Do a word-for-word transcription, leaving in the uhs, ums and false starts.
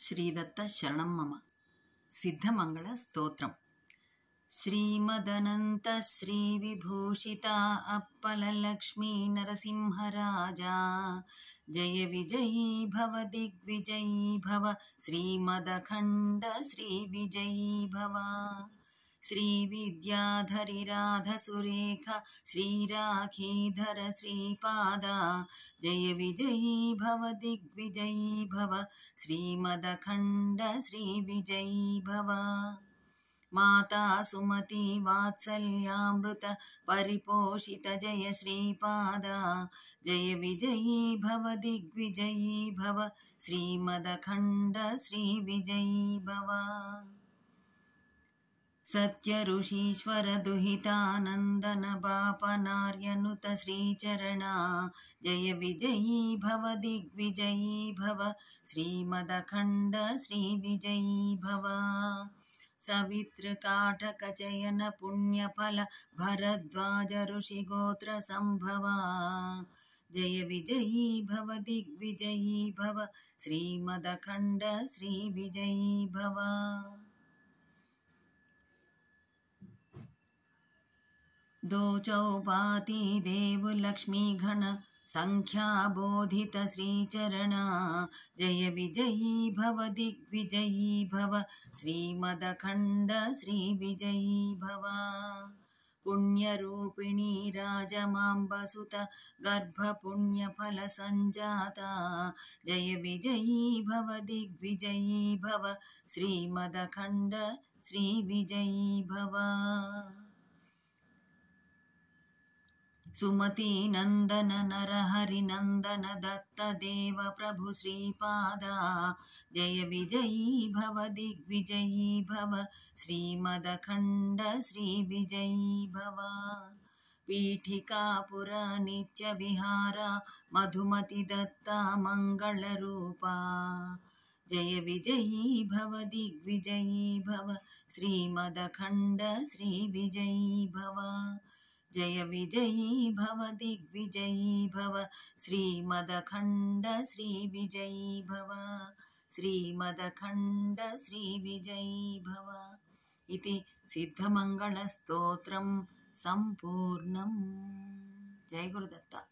श्रीदत्त शरणं मम सिद्धमंगल स्तोत्रम श्रीमदनंत श्रीविभूषिता अप्पललक्ष्मी नरसिंहराजा जय विजयी भव दिग्विजयी भव श्रीमदखंड श्रीविजयी भव श्रीविद्याधरिराधसुरेख श्रीराखीधर श्रीपादा जय विजयी भव दिग्विजयी भव श्रीमदखंड श्रीविजयी भव माता सुमति वात्सल्यामृत परिपोषित जय श्रीपादा जय विजयी भव दिग्विजयी भव श्रीमदखंड श्रीविजयी भव सत्य ऋषीश्वर दुहितानंदन बापनार्यनुत श्रीचरणा जय विजयी भव दिग्विजयी भव श्रीमदखंड श्रीविजयी भव सवित्र काटक चयन पुण्यफल भरद्वाज ऋषि गोत्र संभवा जय विजयी भव दिग्विजयी भव श्रीमदखंड श्रीविजयी भव दो चौपाती देव लक्ष्मी घन संख्या बोधित श्रीचरणा जय विजयी भव दिग्विजयी भव श्रीमदखंड श्रीविजयी भव पुण्यरूपिणी राजमाम्बसुत गर्भ पुण्यफल संजाता जय विजयी भव दिग्विजयी भव श्रीमदखंड श्रीविजयी भव सुमति नंदन नरहरि नंदन दत्त देव प्रभु श्रीपादा जय विजयी भव दिग्विजयी भव श्रीमदखंड श्रीविजयी भव पीठिकापुर नित्य विहारा मधुमति दत्ता मंगल रूपा जय विजयी भव दिग्विजयी भव श्रीमदखंड श्रीविजयी भव जय विजयी भव दिग्विजयी भव श्रीमदखंड श्रीविजयी भव श्रीमदखंड श्रीविजयी भव इति सिद्धमंगल स्तोत्रम संपूर्णम्। जय गुरुदत्त।